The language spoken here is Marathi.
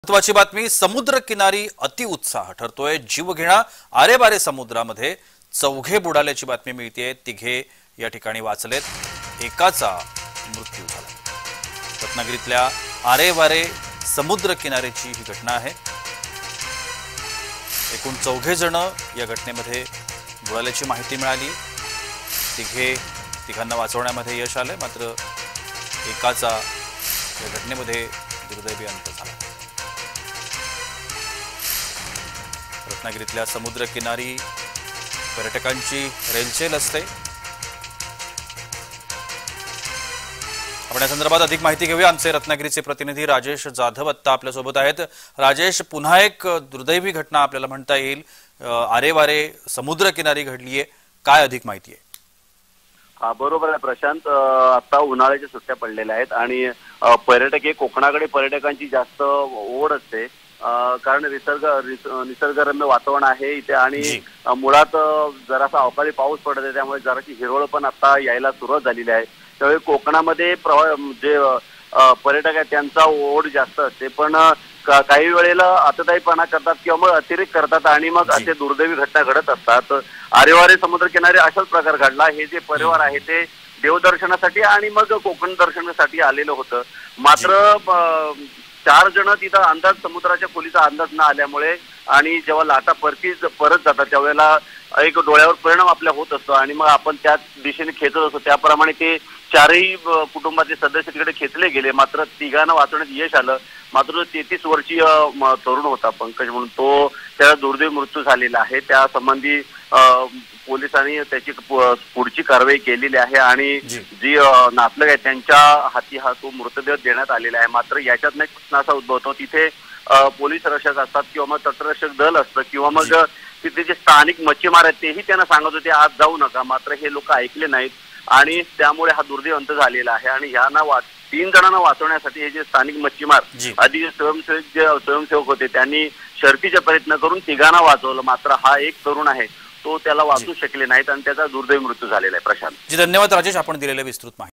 महत्वाची बातमी, समुद्र किनारी अतिउत्साह ठरतोय जीवघेणा आरेवारे समुद्रामध्ये चौघे बुडाल्याची बातमी मिळतेय। तिघे या ठिकाणी वाचलेत, एकाचा मृत्यू झाला। रत्नागिरीतल्या आरेवारे समुद्र किनाऱ्याची ही घटना आहे। एकूण चौघे जण या घटनेमध्ये बुडाल्याची माहिती मिळाली। तिघांना वाचवण्यामध्ये यश आले, मात्र एकाचा या घटनेमध्ये दुर्दैवी अंत झाला। रत्नागिरीतल्या समुद्र किनारी पर्यटकांची रेलचेल असते। आपण या संदर्भात अधिक माहिती घेऊया। आमचे रत्नागिरीचे प्रतिनिधी राजेश जाधव आता आपल्या सोबत आहेत। राजेश, पुन्हा एक दुर्दैवी घटना आपल्याला म्हणता येईल आरेवारे समुद्र किनारी घडलीये, काय अधिक माहिती आहे? बरोबर आहे प्रशांत, आता उन्हाळ्याच्या सुट्ट्या पडलेल्या आहेत आणि पर्यटक हे कोकणाकडे पर्यटकांची जास्त ओढ असते, कारण निसर्गरम्य वातावरण आहे इथे आणि मुळात जरासा अवकाळी पाऊस पडत आहे, त्यामुळे जराशी हिरवळ पण आता यायला सुरुवात झालेली आहे। त्यामुळे कोकणामध्ये जे पर्यटक आहेत त्यांचा ओढ जास्त असते, पण काही वेळेला आतताईपणा करतात किंवा मग अतिरेक करतात आणि मग असे दुर्दैवी घटना घडत असतात। आरेवारे समुद्रकिनारी अशाच प्रकार घडला। हे जे परिवार आहे ते देवदर्शनासाठी आणि मग कोकण दर्शनासाठी आलेलं होतं, मात्र 4 जण तिथं अंदाज समुद्राच्या खोलीचा अंदाज न आल्यामुळे आणि जेव्हा लाटा परत जातात त्यावेळेला एक डोळ्यावर परिणाम आपल्या होत असतो आणि मग आपण त्याच दिशेने खेचत असतो। त्याप्रमाणे ते 4ही कुटुंबाचे सदस्य तिकडे खेचले गेले, मात्र तिघांना वाचवण्यात यश आलं। मात्र 33 वर्षीय तरुण होता पंकज म्हणून, तो त्याला दुर्दैवी मृत्यू झालेला आहे। त्या संबंधी पोलिसांनी त्याची पुढची कारवाई केलेली आहे आणि जी नातलग आहे त्यांच्या हाती तो मृतदेह देण्यात आलेला आहे। मात्र याच्यात एक प्रश्न असा उद्भवतो, तिथे पोलीस रक्षक असतात किंवा मग तटरक्षक दल असतं किंवा मग तिथे जे स्थानिक मच्छीमार आहेत तेही त्यांना सांगत होते आज जाऊ नका, मात्र हे लोक ऐकले नाहीत आणि त्यामुळे हा दुर्दैवी अंत झालेला आहे। आणि ह्यांना 3 जणांना वाचवण्यासाठी हे जे स्थानिक मच्छीमार आधी स्वयंसेवक होते त्यांनी शर्थीचे प्रयत्न करून तिघांना वाचवलं, मात्र हा एक तरुण आहे तो त्याला वाचू शकले नाहीत आणि त्याचा दुर्दैवी मृत्यू झालेला आहे। प्रशांत जी, धन्यवाद राजेश, आपण दिलेल्या विस्तृत माहिती।